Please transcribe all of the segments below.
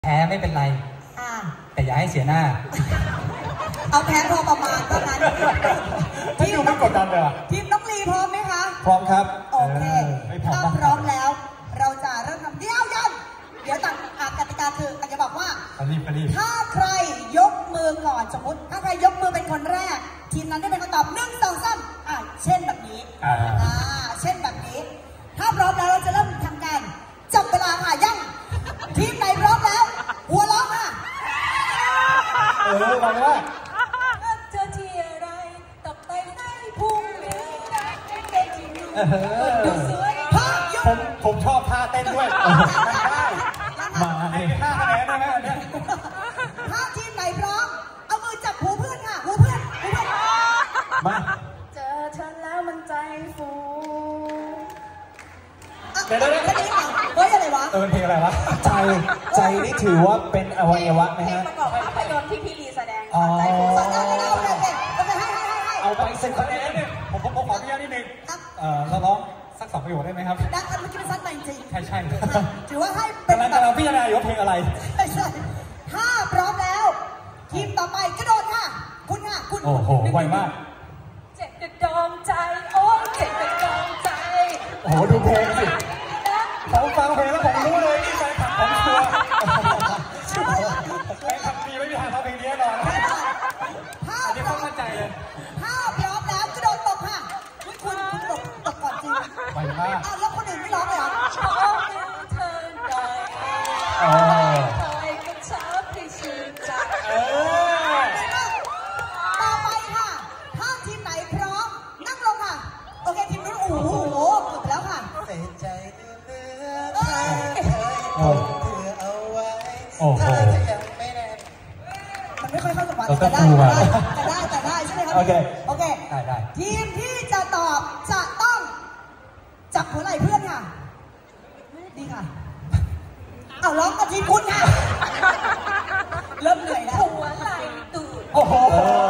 แพ้ไม่เป็นไรแต่อย่าให้เสียหน้าเอาแพ้พอประมาณเท่านั้นทีมไม่กดดันเลยทีมน้องลีพร้อมไหมคะพร้อมครับโอเคถ้าพร้อมแล้วเราจะเริ่มทำเดี๋ยวต่างกติกาคือจะบอกว่าถ้าใครยกมือก่อนสมมติถ้าใครยกมือเป็นคนแรกทีมนั้นได้เป็นคำตอบ1 2 3เช่นแบบนี้เช่นแบบนี้ถ้าพร้อมแล้วเราจะเริ่มทำการจับเวลาค่ะยังทีมไหนพร้อมแล้วหัวล้อค่ะมาเลยว่าเจอที่อะไรตกไปในพุ่งหรือได้จริงดูสวยผมชอบท่าเต้นด้วยได้มาให้5 คะแนนได้ไหมเนี่ยถ้าทีมไหนพร้อมเอามือจับหูเพื่อนค่ะหูเพื่อนมาเจอเธอแล้วมันใจฟูเดี๋ยวเฮ้ยอะไรวะเพลงอะไรวะใจนี่ถือว่าเป็นอวัยวะไหมฮะประกอบภาพยนตร์ที่พี่ลีแสดงใจฟูเอาไป10 คะแนนเนี่ยผมขออนุญาตนิดนึงเราร้องสัก2 ประโยคได้ไหมครับได้เมื่อกี้เป็นสั้นไปจริงใช่ถือว่าให้เป็นเราพี่จะได้ยกเพลงอะไรใช่ถ้าพร้อมแล้วทีมต่อไปกระโดดค่ะคุณค่ะคุณโอ้โหไวมากเจ็บกระดองใจโอ้เจ็บกระดองใจโอ้โหดูเพลงสิผมฟังเพลงแล้วผมรู้เลยนี่แฟนคลับผมชัวร์แฟนคลับมีไม่มีทางทำเพลงนี้แน่นอนอันนี้เขามั่นใจเลยถ้าพร้อมแล้วกระโดดตบค่ะคุณตบก่อนจริงไวมากแล้วคนอื่นไม่ร้องเลยเหรอต่อไปค่ะถ้าทีมไหนพร้อมนั่งลงค่ะโอเคทีมนู้นโอ้โหเกือบแล้วค่ะเสียใจเลือเอาไว้ถ้ายังไม่ได้มันไม่ค่อยเข้าจังหวะแต่ได้ใช่ไหมครับโอเคได้ทีมที่จะตอบจะต้องจับหัวไหล่เพื่อนค่ะดีค่ะเอาร้องกับทีมคุณค่ะเริ่มเหนื่อยแล้วหัวไหล่ตูดโอ้โห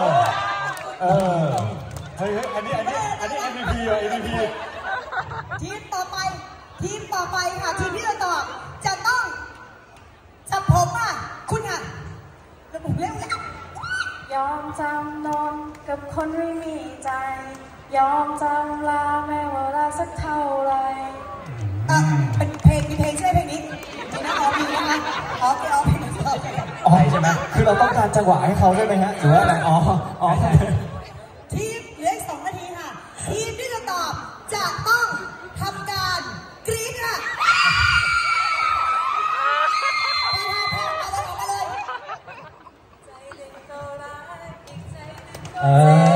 เฮ้ยอันนี้ MVP เลย MVP ทีมต่อไปค่ะทีมที่จะตอบจะต้องจับผมอ่ะคุณค่ะระบุเร็วยอมจำนนกับคนไม่มีใจยอมจำลาแม้ว่าลาสักเท่าไรเป็นเพลงมีเพลงใช่ไหมเพลงนี้นะมีนะคะเพลงใช่ไหมคือเราต้องการจังหวะให้เขาใช่ไหมฮะหรือว่าอะไรทีมเหลืออีก2 นาทีค่ะทีมที่จะตอบจะต้องทำการกรี๊ดค่ะมาเลยใจหนึ่งก็รักอีกใจหนึ่งก็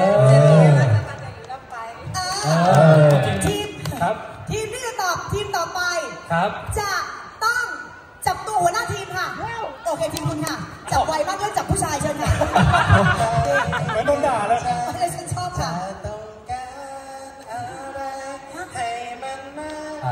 ทีมที่จะตอบทีมต่อไปจะต้องจับตัวหัวหน้าทีมค่ะโอเคทีมคุณค่ะจับไวมากเลยจับผู้ชายเชิญค่ะเหมือนโดนด่าเลยฉันชอบค่ะต้องการอะไรให้มันมา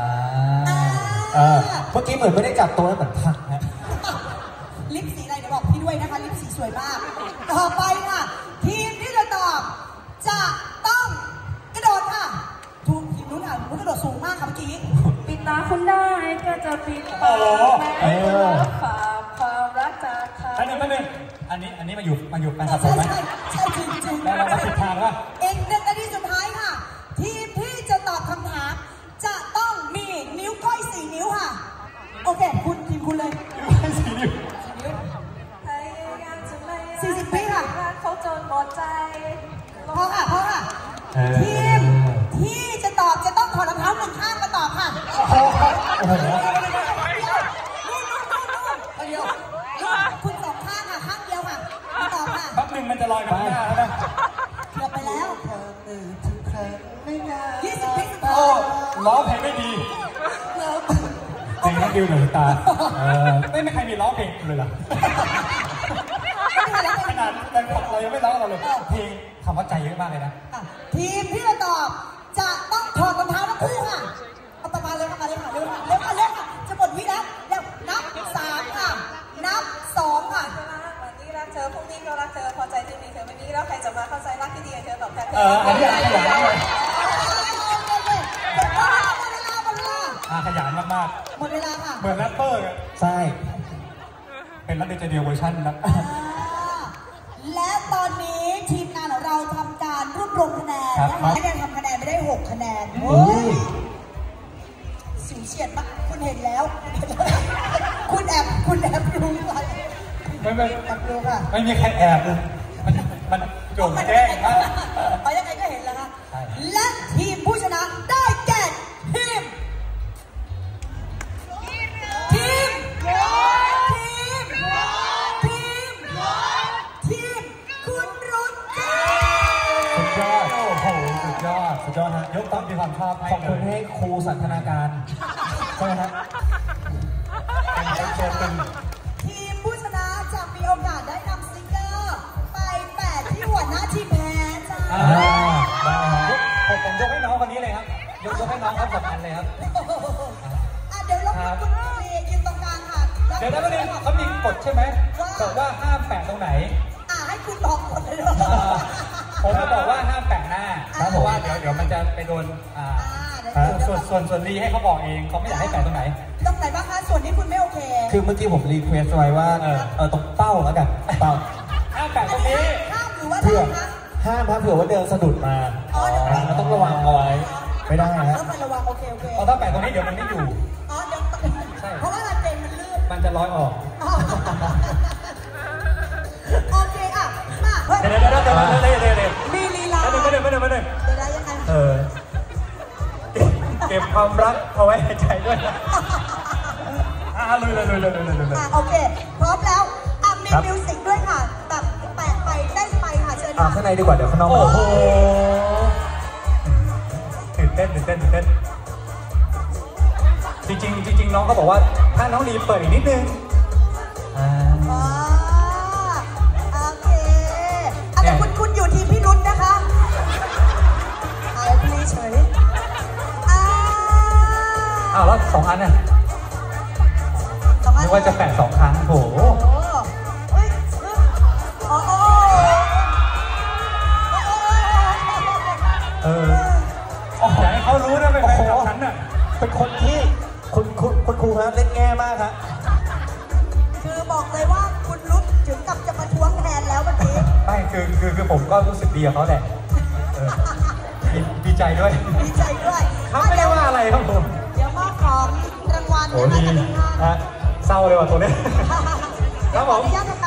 เมื่อกี้เหมือนไม่ได้จับตัวแล้วเหมือนพักฮะลิปสีอะไรเดี๋ยวบอกพี่ด้วยนะคะลิปสีสวยมากต่อไปค่ะทีมที่จะตอบจะต้องกระโดดค่ะทีมนู้นค่ะกระโดดสูงมากค่ะเมื่อกี้ปิดตาคุณได้ก็จะปิดปากแม้ฝากความรักจากใครอันนี้มาอยู่แฟนคลับผมไหมใช่จริงแล้วเราผิดทางว่าอีก1 นาทีสุดท้ายค่ะทีมที่จะตอบคำถามจะต้องมีนิ้วก้อย4 นิ้วค่ะโอเคคุณทีมคุณเลย 4 นิ้ว 40 วิค่ะเขาจนหมดใจพอค่ะทีมที่จะตอบจะต้องถอดรองเท้า1 ข้างมาตอบค่ะเดียวคุณ2 ข้างค่ะข้างเดียวค่ะมาตอบค่ะแป๊บนึงมันจะลอยไปหน้าแล้วนะเกือบไปแล้ว20 วิสุดท้ายร้องเพลงไม่ดีเพลงนักดิวหนึ่งตาไม่ใครมีร้องเพลงเลยเหรอขนาดแฟนคลับเรายังไม่ร้องเราเลยเพลงคำว่าใจเยอะมากเลยนะทีมที่จะตอบจะต้องถอดรองเท้าทั้งคู่ค่ะเอาประมาณเลยค่ะจะหมดวิแล้วเร็วนับ3ค่ะนับ2ค่ะวันนี้รักเธอพรุ่งนี้ก็รักเธอพอใจที่มีเธอวันนี้แล้วใครจะมาเข้าใจรักที่ดีเธอตอบแทนอันนี้ขยันเลยขยันมากหมดเวลาค่ะเหมือนแรปเปอร์ใช่เป็นรักเดียวใจเดียวเวอร์ชันนะและตอนนี้ทีมงานของเราทำการรวบรวมคะแนนนะคะคะแนนทำคะแนนไม่ได้6คะแนนเฮ้ยสิวเฉียดมากคุณเห็นแล้ว คุณแอบรู้อะไรไม่แอบรู้ค่ะไม่มีใครแอบเลยมันโจ่งแจ้งมากเอายังไงก็เห็นแล้วค่ะและทีมผู้ชนะได้แก่ทีมคุณรุ่นค่ะสุดยอดโอ้โหสุดยอดฮะยกตามที่ความชอบให้ขอบคุณให้ครูสันทนาการใช่ไหมครับทีมผู้ชนะจะมีโอกาสได้นำสติ๊กเกอร์ไปแปะที่หัวหน้าทีมแพ้จ้าผมยกให้น้องคนนี้เลยครับยกให้น้องเขาสำคัญเลยครับเดี๋ยวเราคุณลียืนตรงกลางค่ะเดี๋ยวนะเขามีกฎใช่ไหมบอกว่าห้ามแปะตรงไหนให้คุณบอกหมดเลยผมจะบอกว่าห้ามแปะหน้าเพราะว่าเดี๋ยวมันจะไปโดนส่วนลีให้เขาบอกเองเขาไม่อยากให้แปะตรงไหนบ้างคะส่วนที่คุณไม่โอเคคือเมื่อกี้ผมรีเควสไว้ว่าตรงเป้าแล้วกันเป้าห้ามแปะตรงนี้ห้ามหรือว่าเพื่อห้ามเผื่อว่าเดินสะดุดมาเราต้องระวังเอาไว้ไม่ได้นะต้องระวังโอเคถ้าแปะตรงนี้เดี๋ยวมันไม่อยู่เดี๋ยวเพราะว่าลายเจนมันลื่นมันจะลอยออกโอเคมาเดี๋ยวมีลีลาไม่ได้ยังไงเก็บความรักเอาไว้ในใจด้วยลุยโอเคพร้อมแล้วมีมิวสิกด้วยค่ะแบบแปะไปได้ไปค่ะเชิญค่ะข้างในดีกว่าเดี๋ยวข้างนอกโอ้โหตื่นเต้นจริงน้องเขาบอกว่าถ้าน้องลีเปิดอีกนิดนึงโอเคแต่คุณอยู่ทีมพี่รุ่นนะคะพี่เฉยแล้ว2 อันน่ะนึกว่าจะแปะ2 ครั้งโหอยากให้เขารู้นะเป็นแฟนกับฉันน่ะเป็นคนที่คุณครูฮะเล่นแง่มากครับคือบอกเลยว่าคุณรุ่นถึงกับจะมาทวงแทนแล้ววันนี้ไม่คือผมก็รู้สึกดีกับเขาแหละดีใจด้วยเขาไม่ได้ว่าอะไรครับผมเดี๋ยวมอบของรางวัลโอ้ดีเศร้าเลยว่ะตัวนี้ครับผม